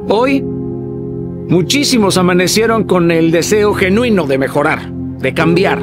Hoy, muchísimos amanecieron con el deseo genuino de mejorar, de cambiar,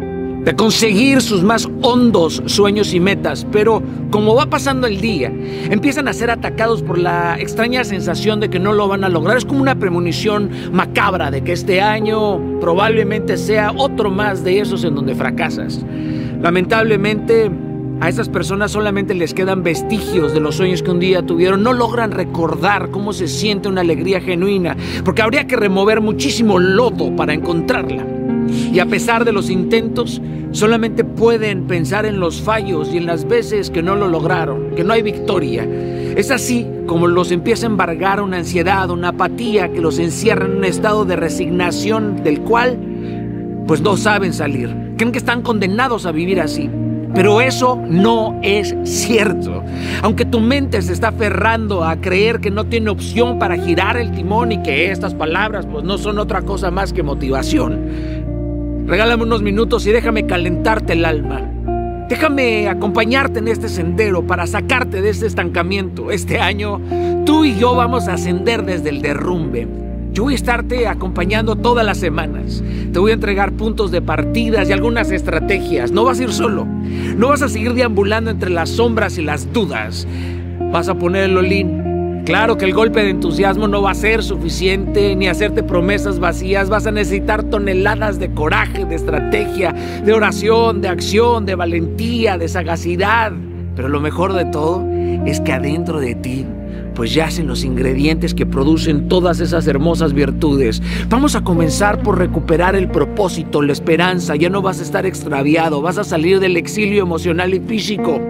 de conseguir sus más hondos sueños y metas, pero como va pasando el día, empiezan a ser atacados por la extraña sensación de que no lo van a lograr. Es como una premonición macabra de que este año probablemente sea otro más de esos en donde fracasas. Lamentablemente, a esas personas solamente les quedan vestigios de los sueños que un día tuvieron. No logran recordar cómo se siente una alegría genuina, porque habría que remover muchísimo lodo para encontrarla. Y a pesar de los intentos, solamente pueden pensar en los fallos y en las veces que no lo lograron, que no hay victoria. Es así como los empieza a embargar una ansiedad, una apatía que los encierra en un estado de resignación del cual, pues no saben salir. Creen que están condenados a vivir así. Pero eso no es cierto. Aunque tu mente se está aferrando a creer que no tiene opción para girar el timón y que estas palabras pues no son otra cosa más que motivación, regálame unos minutos y déjame calentarte el alma. Déjame acompañarte en este sendero para sacarte de este estancamiento. Este año tú y yo vamos a ascender desde el derrumbe. Yo voy a estarte acompañando todas las semanas. Te voy a entregar puntos de partidas y algunas estrategias. No vas a ir solo. No vas a seguir deambulando entre las sombras y las dudas. Vas a poner el all-in. Claro que el golpe de entusiasmo no va a ser suficiente ni hacerte promesas vacías. Vas a necesitar toneladas de coraje, de estrategia, de oración, de acción, de valentía, de sagacidad. Pero lo mejor de todo es que adentro de ti pues yacen los ingredientes que producen todas esas hermosas virtudes. Vamos a comenzar por recuperar el propósito, la esperanza. Ya no vas a estar extraviado, vas a salir del exilio emocional y físico.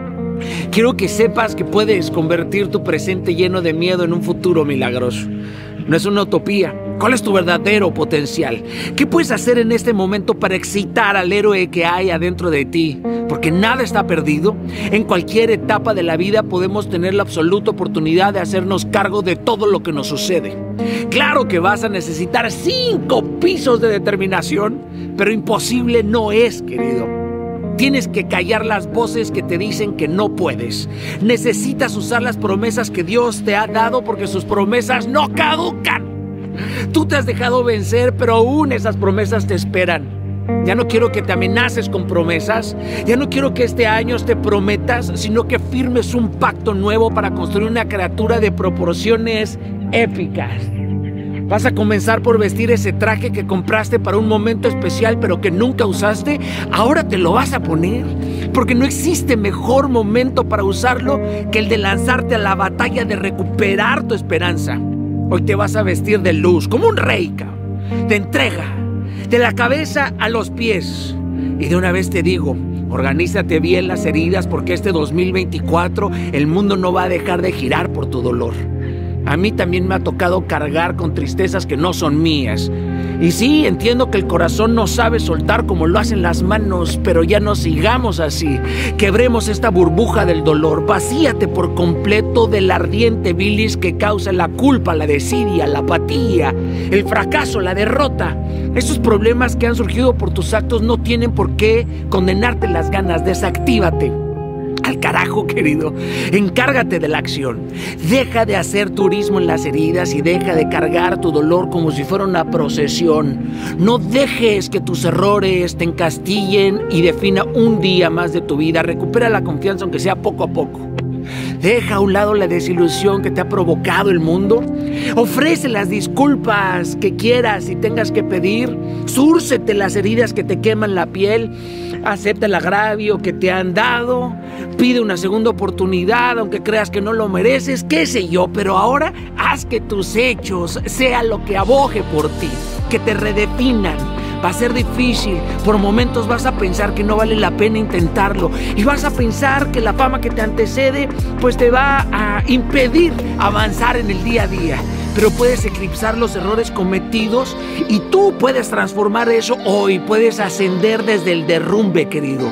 Quiero que sepas que puedes convertir tu presente lleno de miedo en un futuro milagroso. No es una utopía. ¿Cuál es tu verdadero potencial? ¿Qué puedes hacer en este momento para excitar al héroe que hay adentro de ti? Porque nada está perdido. En cualquier etapa de la vida podemos tener la absoluta oportunidad de hacernos cargo de todo lo que nos sucede. Claro que vas a necesitar 5 pisos de determinación, pero imposible no es, querido. Tienes que callar las voces que te dicen que no puedes. Necesitas usar las promesas que Dios te ha dado porque sus promesas no caducan. Tú te has dejado vencer, pero aún esas promesas te esperan. Ya no quiero que te amenaces con promesas. Ya no quiero que este año te prometas, sino que firmes un pacto nuevo para construir una criatura de proporciones épicas. Vas a comenzar por vestir ese traje que compraste para un momento especial pero que nunca usaste. Ahora te lo vas a poner, porque no existe mejor momento para usarlo que el de lanzarte a la batalla de recuperar tu esperanza. Hoy te vas a vestir de luz, como un rey, de entrega, de la cabeza a los pies. Y de una vez te digo, organízate bien las heridas porque este 2024 el mundo no va a dejar de girar por tu dolor. A mí también me ha tocado cargar con tristezas que no son mías. Y sí, entiendo que el corazón no sabe soltar como lo hacen las manos, pero ya no sigamos así. Quebremos esta burbuja del dolor. Vacíate por completo del ardiente bilis que causa la culpa, la desidia, la apatía, el fracaso, la derrota. Esos problemas que han surgido por tus actos no tienen por qué condenarte las ganas. Desactívate. Al carajo, querido, encárgate de la acción. Deja de hacer turismo en las heridas y deja de cargar tu dolor como si fuera una procesión. No dejes que tus errores te encastillen y defina un día más de tu vida. Recupera la confianza, aunque sea poco a poco. Deja a un lado la desilusión que te ha provocado el mundo. Ofrece las disculpas que quieras y tengas que pedir. Zúrcete las heridas que te queman la piel. Acepta el agravio que te han dado. Pide una segunda oportunidad, aunque creas que no lo mereces, qué sé yo. Pero ahora haz que tus hechos sean lo que abogue por ti, que te redefinan. Va a ser difícil, por momentos vas a pensar que no vale la pena intentarlo y vas a pensar que la fama que te antecede pues te va a impedir avanzar en el día a día. Pero puedes eclipsar los errores cometidos y tú puedes transformar eso hoy, puedes ascender desde el derrumbe, querido.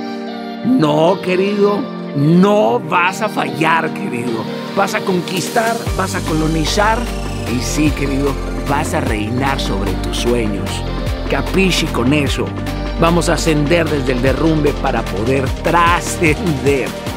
No, querido, no vas a fallar, querido. Vas a conquistar, vas a colonizar y sí, querido, vas a reinar sobre tus sueños. Capisci con eso. Vamos a ascender desde el derrumbe para poder trascender.